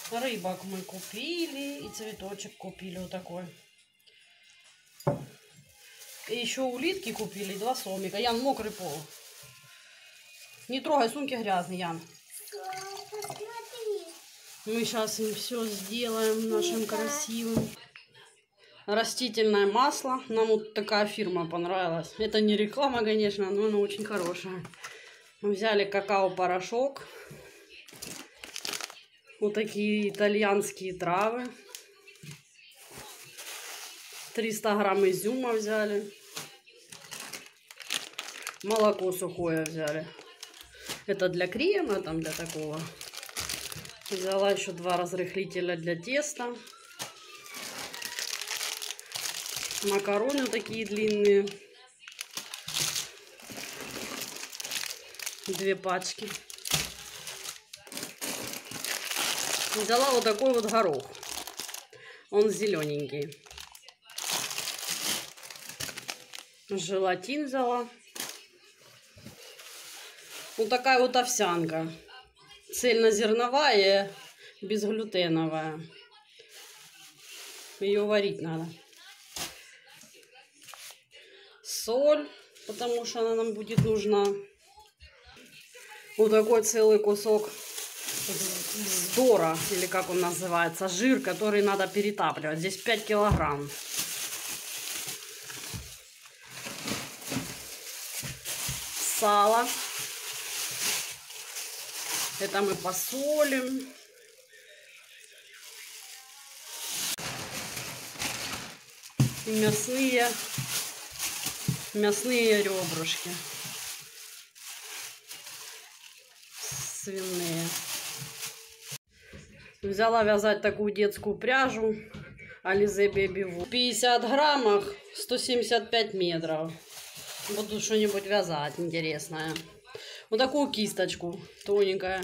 Рыбок мы купили и цветочек купили вот такой. И еще улитки купили, 2 сомика. Ян, мокрый пол. Не трогай, сумки грязные, Ян. Мы сейчас им все сделаем нашим красивым. Растительное масло. Нам вот такая фирма понравилась. Это не реклама, конечно, но она очень хорошая. Мы взяли какао-порошок. Вот такие итальянские травы. 300 грамм изюма взяли. Молоко сухое взяли. Это для крема, там для такого. Взяла еще 2 разрыхлителя для теста. Макароны такие длинные. 2 пачки. Взяла вот такой вот горох. Он зелененький. Желатин взяла. Вот такая вот овсянка. Цельнозерновая, безглютеновая. Ее варить надо. Соль, потому что она нам будет нужна. Вот такой целый кусок вздора, или как он называется, жир, который надо перетапливать. Здесь 5 килограмм. Сало. Это мы посолим. И мясные ребрышки. Свиные. Взяла вязать такую детскую пряжу Alize Baby Wool. В 50 граммах 175 метров. Буду что-нибудь вязать интересное. Вот такую кисточку тоненькая.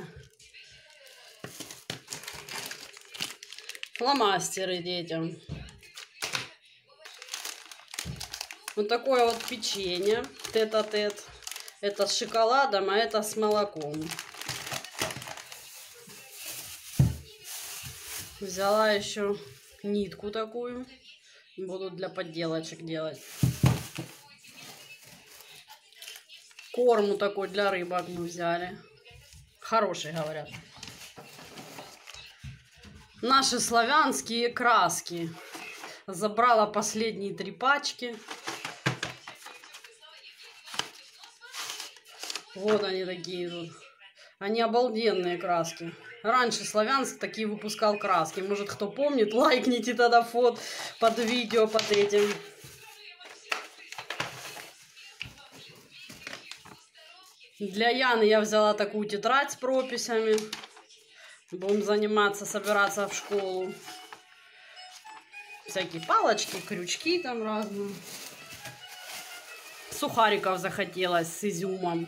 Фломастеры детям. Вот такое вот печенье. Тет-а-тет. Это с шоколадом, а это с молоком. Взяла еще нитку такую. Буду для подделочек делать. Корму такой для рыбок мы взяли. Хороший, говорят. Наши славянские краски. Забрала последние 3 пачки. Вот они такие тут. Они обалденные краски. Раньше Славянск такие выпускал краски. Может, кто помнит, лайкните тогда фото под видео, под этим. Для Яны я взяла такую тетрадь с прописями. Будем заниматься, собираться в школу. Всякие палочки, крючки там разные. Сухариков захотелось с изюмом.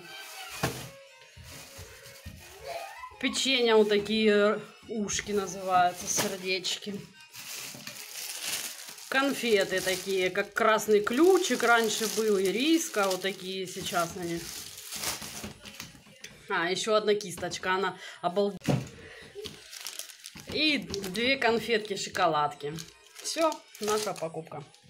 Печенье вот такие ушки называются, сердечки. Конфеты такие, как красный ключик раньше был, ириска, вот такие сейчас они. А, еще одна кисточка, она обалденная. И 2 конфетки, шоколадки. Все, наша покупка.